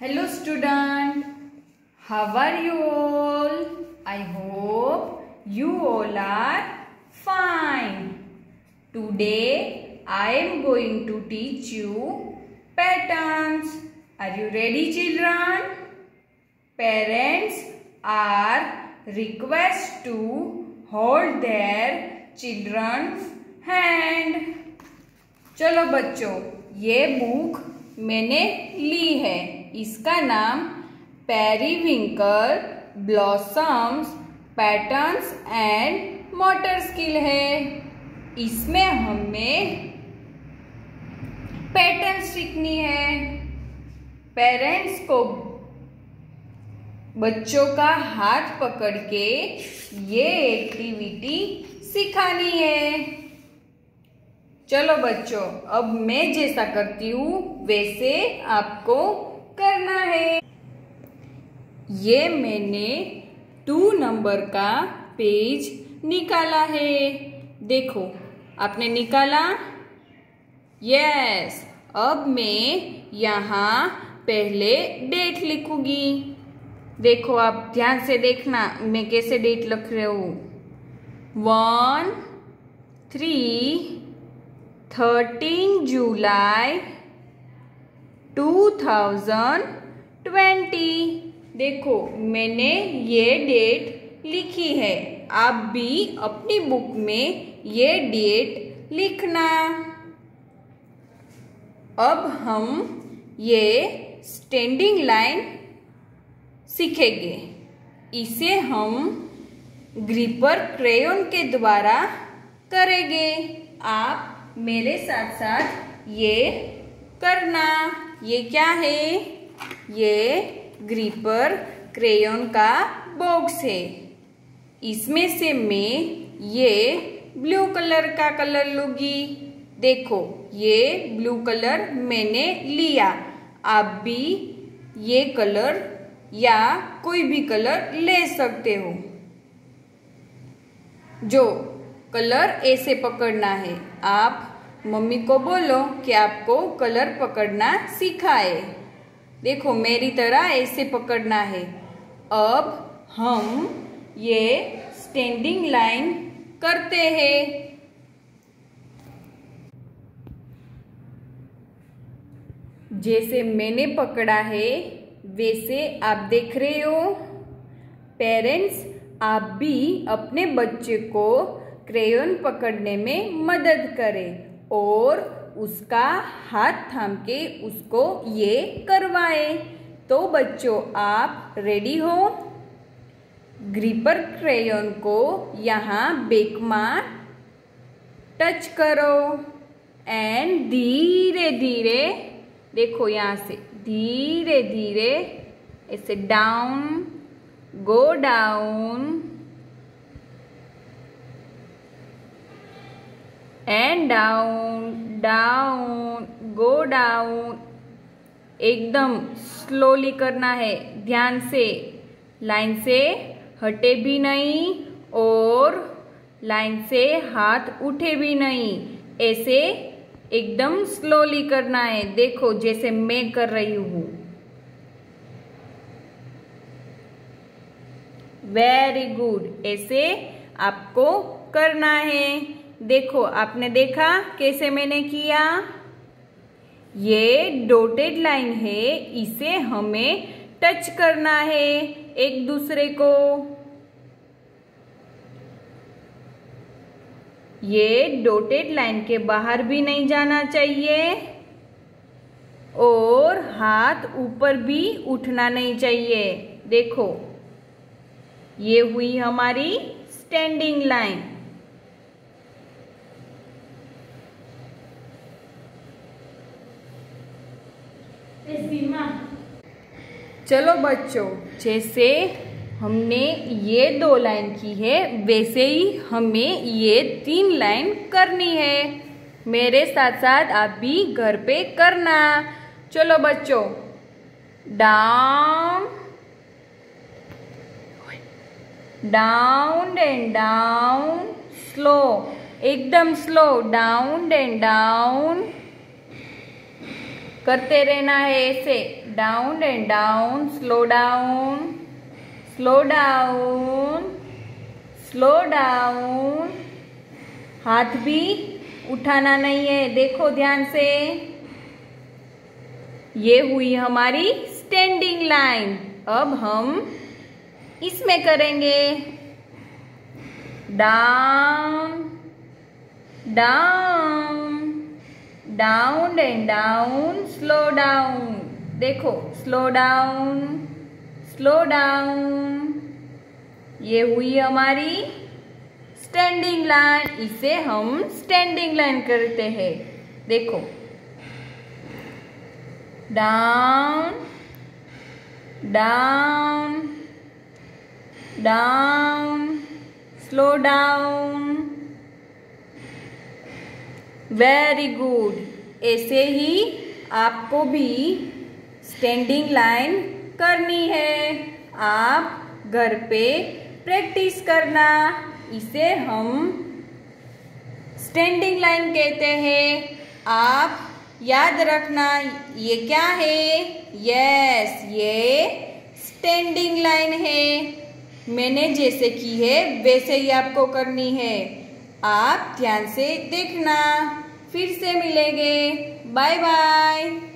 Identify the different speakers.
Speaker 1: Hello student, how are you all? I hope you all are fine. Today I am going to teach you patterns. Are you ready children? Parents are requested to hold their children's hand. चलो बच्चों, ये book मैंने ली है। इसका नाम periwinkle blossoms patterns and motor skill है। इसमें हमें पैटर्न सीखनी है। पेरेंट्स को बच्चों का हाथ पकड़ के ये एक्टिविटी सिखानी है। चलो बच्चों, अब मैं जैसा करती हूँ वैसे आपको करना है। ये मैंने 2 नंबर का पेज निकाला है। देखो, आपने निकाला? यस। अब मैं यहाँ पहले डेट लिखूंगी। देखो, आप ध्यान से देखना मैं कैसे डेट लिख रही हूँ। 13 जुलाई 2020। देखो, मैंने ये डेट लिखी है। आप भी अपनी बुक में ये डेट लिखना। अब हम ये स्टैंडिंग लाइन सीखेंगे। इसे हम ग्रिपर क्रेयॉन के द्वारा करेंगे। आप मेरे साथ साथ ये करना। ये क्या है? ये ग्रिपर क्रेयॉन का बॉक्स है। इसमें से मैं ये ब्लू कलर का कलर लूंगी। देखो, ये ब्लू कलर मैंने लिया। आप भी ये कलर या कोई भी कलर ले सकते हो। जो कलर ऐसे पकड़ना है। आप मम्मी को बोलो कि आपको कलर पकड़ना सिखाए। देखो, मेरी तरह ऐसे पकड़ना है। अब हम ये स्टैंडिंग लाइन करते हैं। जैसे मैंने पकड़ा है वैसे आप देख रहे हो। पेरेंट्स, आप भी अपने बच्चे को क्रेयॉन पकड़ने में मदद करें और उसका हाथ थाम के उसको ये करवाए। तो बच्चों, आप रेडी हो? ग्रिपर क्रेयॉन को यहाँ बैक में टच करो एंड धीरे धीरे, देखो यहाँ से धीरे धीरे ऐसे down, go down and down, down, go down. एकदम स्लोली करना है, ध्यान से। लाइन से हटे भी नहीं और लाइन से हाथ उठे भी नहीं। ऐसे एकदम स्लोली करना है। देखो, जैसे मैं कर रही हूँ। Very good. ऐसे आपको करना है। देखो, आपने देखा कैसे मैंने किया? ये डॉटेड लाइन है, इसे हमें टच करना है एक दूसरे को। ये डॉटेड लाइन के बाहर भी नहीं जाना चाहिए और हाथ ऊपर भी उठना नहीं चाहिए। देखो, ये हुई हमारी स्टैंडिंग लाइन। चलो बच्चों, जैसे हमने ये 2 लाइन की है वैसे ही हमें ये 3 लाइन करनी है। मेरे साथ साथ आप भी घर पे करना। चलो बच्चों, down, down and down, slow, एकदम स्लो, डाउन एंड डाउन, करते रहना है ऐसे, down and down, slow down, slow down, slow down. हाथ भी उठाना नहीं है, देखो ध्यान से। ये हुई हमारी स्टैंडिंग लाइन। अब हम इसमें करेंगे down, down, down and down, slow down. देखो, स्लो डाउन, स्लो डाउन। ये हुई हमारी स्टैंडिंग लाइन। इसे हम स्टैंडिंग लाइन करते हैं। देखो, down, down, down, slow down. Very good. ऐसे ही आपको भी स्टैंडिंग लाइन करनी है। आप घर पे प्रैक्टिस करना। इसे हम स्टैंडिंग लाइन कहते हैं। आप याद रखना, ये क्या है? यस, ये स्टैंडिंग लाइन है। मैंने जैसे की है वैसे ही आपको करनी है। आप ध्यान से देखना। फिर से मिलेंगे। Bye bye.